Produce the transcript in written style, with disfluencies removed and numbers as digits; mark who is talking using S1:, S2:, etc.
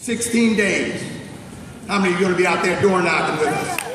S1: 16 days. How many are going to be out there door knocking with us?